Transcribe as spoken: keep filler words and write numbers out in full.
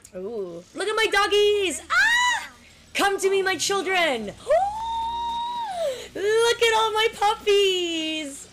Ooh. Look at my doggies! Ah! Come to me, my children! Ooh! Look at all my puppies!